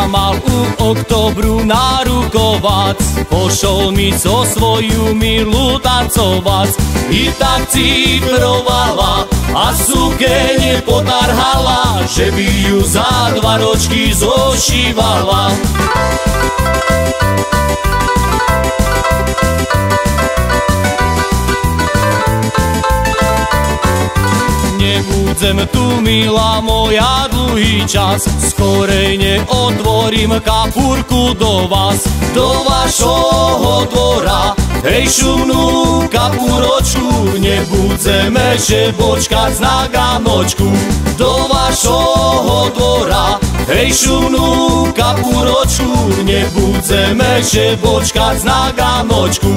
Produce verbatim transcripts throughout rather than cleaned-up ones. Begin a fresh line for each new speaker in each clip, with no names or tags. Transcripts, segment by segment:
sa mal u oktobru narukovať, pošol mi so svoju milu tancovať. I tak cifrovala a sukeň potarhala, že by ju za dva ročky zošívala. Nebudem tu, milá moja, dlhý čas, skorej neotvorím kapúrku do vás, do vašoho dvora. Hej, šumnú kapúročku, nebudeme že počkať na ganočku. Do vašoho dvora, hej, šumnú kapúročku, nebudeme že počkať na ganočku.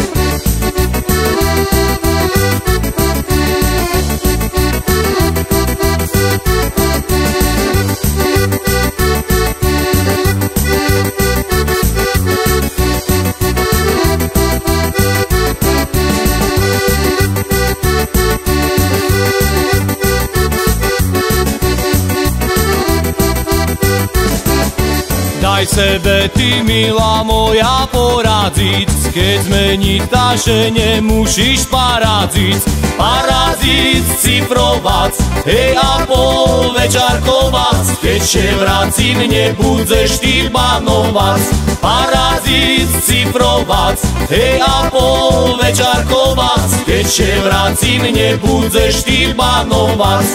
Daj sebe, ty, milá moja, poradziť, keď zmeniť tá, že nemusíš paradziť. Paradziť, cifrovať, hej, a povečarkovať, keď še vracím, nebudeš ty banovať. Paradziť, cifrovať, hej, a povečarkovať, keď še vracím, nebudeš ty banovať.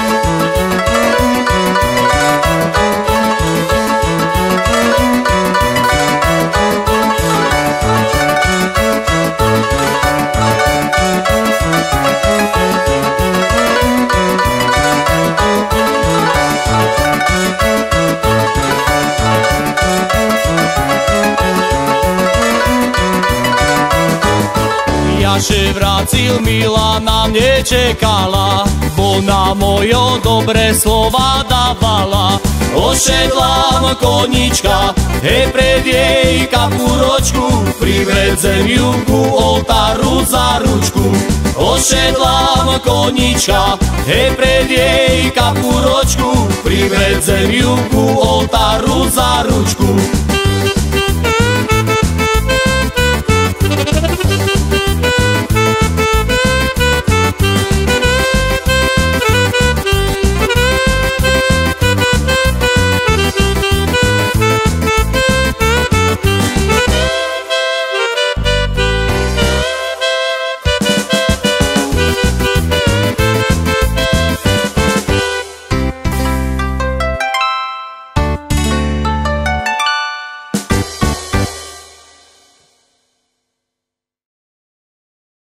Ja še vracil, milá na mne čekala, bo na mojo dobré slova dávala. Ošedlám konička, hej, pred jej kapúročku, privredzem ju ku oltáru za ručku. Ošedlám konička, hej, pred jej kapúročku, privredzem ju ku oltáru za ručku.